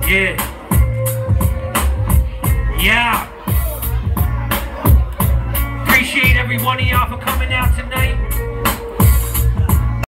Yeah. Yeah. Appreciate every one of y'all for coming out tonight.